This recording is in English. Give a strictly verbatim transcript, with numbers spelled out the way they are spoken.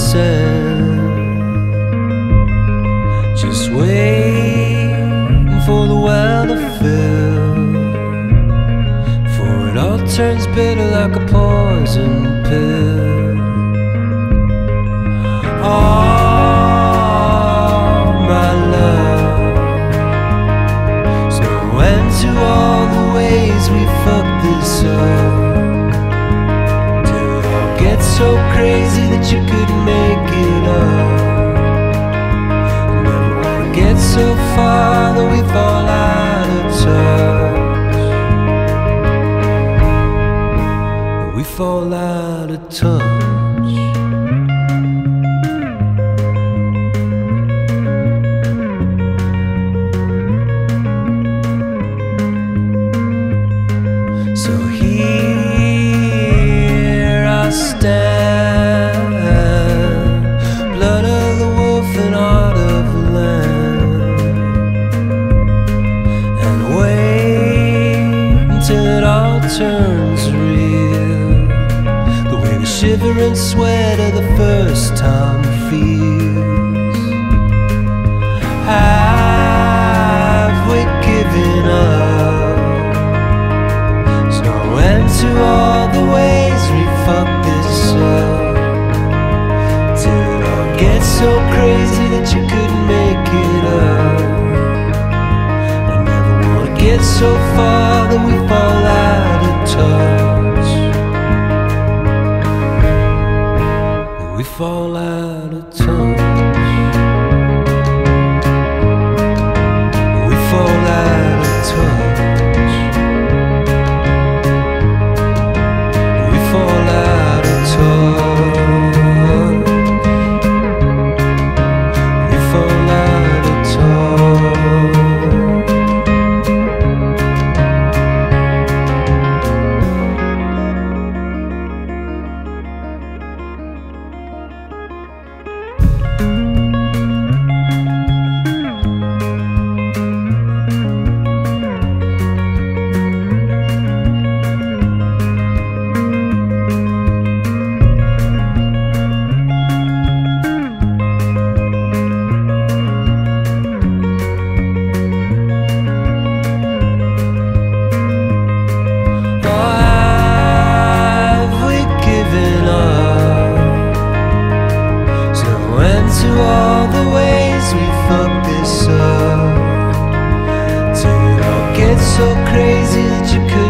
sand, just waiting for the well to fill, for it all turns bitter like a poison pill. Oh, my love, so end to all the ways we fucked this up, till it all gets so crazy that you couldn't make it up. Never wanna get so far that we fall out of touch, that we fall out of touch. So here I stand, blood of the wolf and heart of the lamb, and wait until it all turns real, the way the shivering sweat of the first time feels. Have we given up? To all the ways we fucked this up, till it all gets so crazy that you couldn't make it up. I never wanna get so far that we fall out of touch, that we fall out of touch, that we fall out of touch. To all the ways we fucked this up, till it all gets so crazy that you could